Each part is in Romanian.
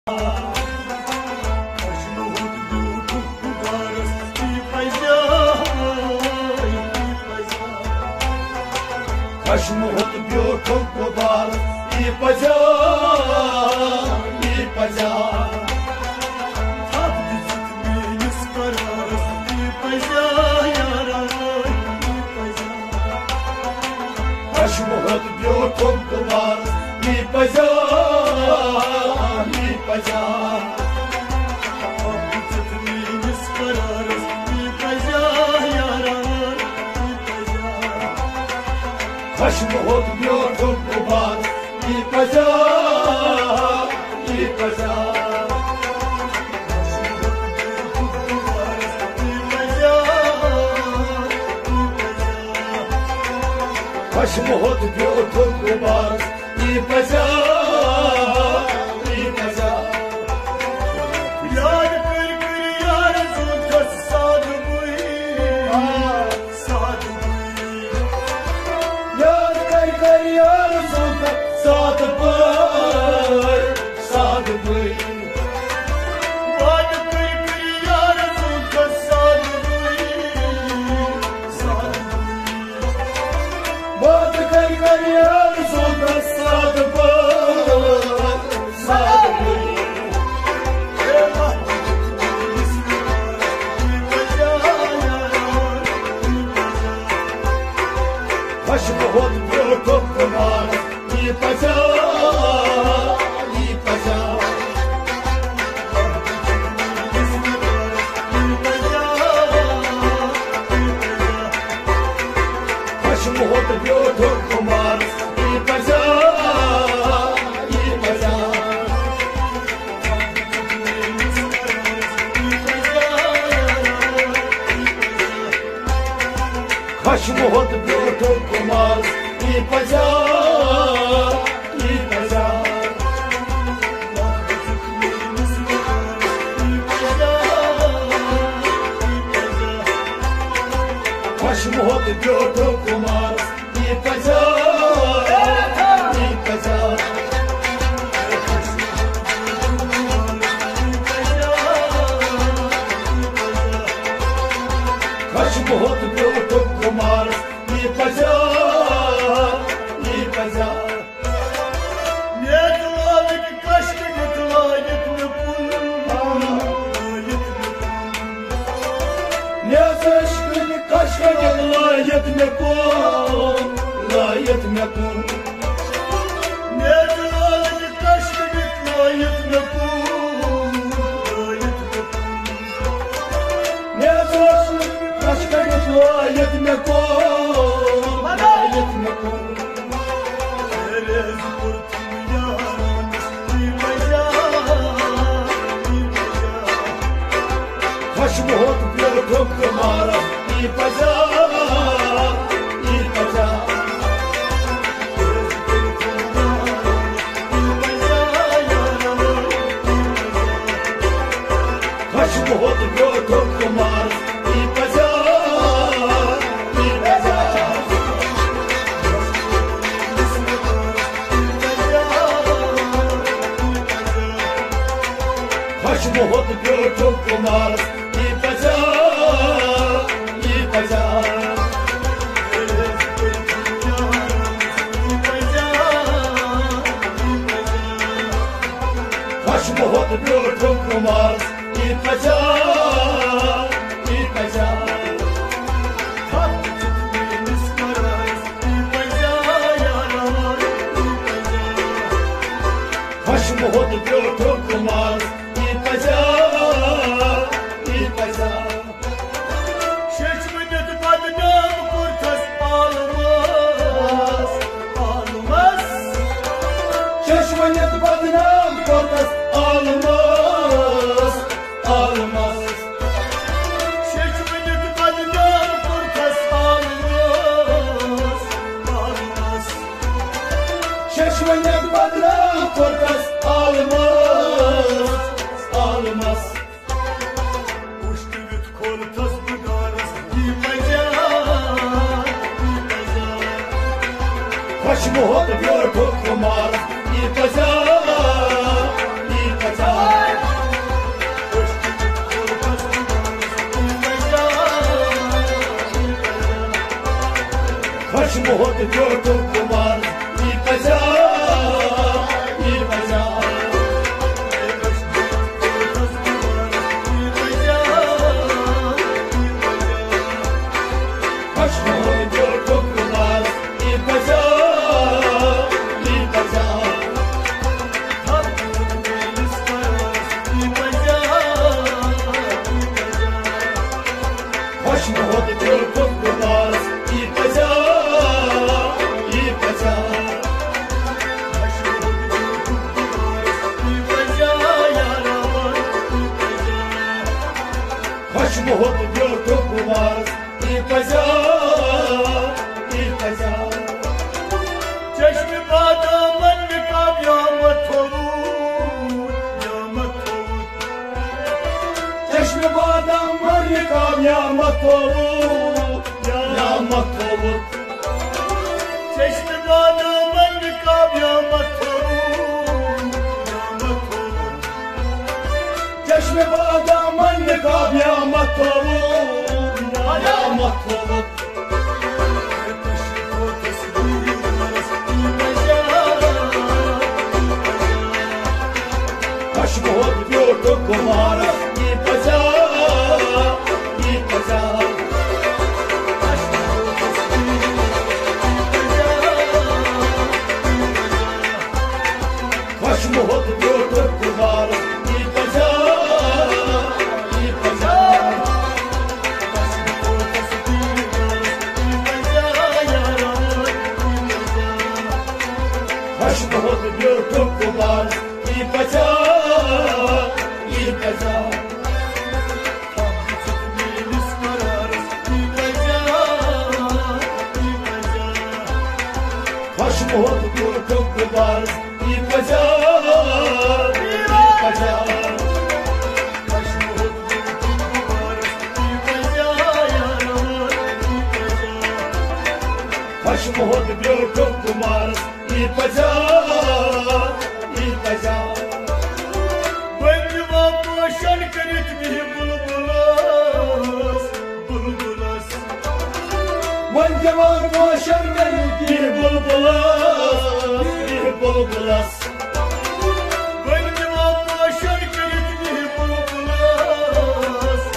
Khush Hout Butuk Ghubars ipaja Tat dizit menis kararız ipaja yarar Khush Hout Butuk Ghubars ipaja Tat dizit menis kararız ipaja yarar Khush Hout Butuk Ghubars ipaja Khush Hout Butuk Ghubars ipaja Yar kar yar zulka saad bui Yar kar yar zulka saad bui Waad kar yar zulka saad bui Waad kar yar zulka saad bui Khush Hout Butuk Ghubars ipaja Khush Hout Butuk Ghubars ipaja Khush Hout Butuk Ghubars ipaja Khush Hout Butuk Ghubars ipaja Khush Hout Butuk Ghubars ipaja Niyetladik kaşk gitlayet me pul Niyetladik kaşk gitlayet me pul Layet me pul Niyetladik kaşk gitlayet me pul Niyetladik kaşk gitlayet me pul Layet me pul Khush Hout Butuk Ghubars ipaja Khush Hout Butuk Ghubars ipaja Khush Hout Butuk Ghubars ipaja Khush Hout Butuk Ghubars ipaja Tat dizit menis kararız ipaja yarar Khush Hout Butuk Ghubars ipaja Şeşmenet badnam kurtas almaz Şeşmenet badnam kurtas almaz बहुत Butuk Ghubars ई बजा Khush बहुत Butuk Ghubars ई बजा Khush बहुत Butuk Ghubars ई बजा Khush बहुत Butuk Ghubars ई बजा चश्म बादामन का ब्यामत हो चश्म बादामन का ब्यामत हो चश्म बादामन का ब्यामत हो चश्म बादामन का ब्यामत हो Khush बहुत Butuk Ghubars ई बजा Khush बहुत Butuk Ghubars ई बजा Khush बहुत Butuk Ghubars ई बजा Khush बहुत Butuk Ghubars ई बजा Khush बहुत Butuk Ghubars ई बजा बंजवा पोषण करित भी बुलबुलस बंजवा पोषण करित भी बुलबुलस बंजवा पोषण करित भी बुलबुलस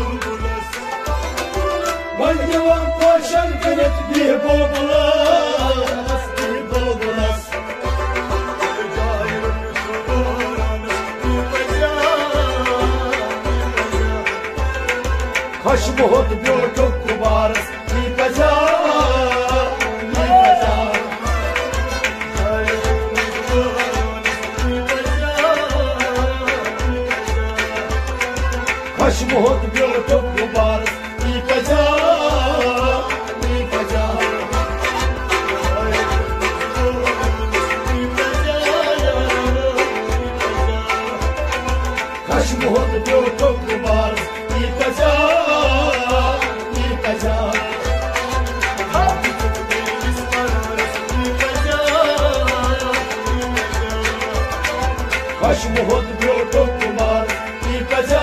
बंजवा पोषण करित भी बुलबुलस Khush बहुत Butuk Ghubars ई बजा Khush बहुत Butuk Ghubars ई बजा Khush बहुत Butuk Ghubars ई बजा Khush बहुत Butuk Ghubars ई बजा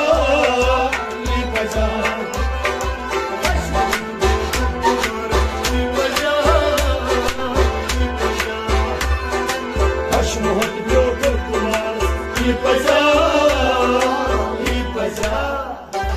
Khush बहुत Butuk Ghubars ई बजा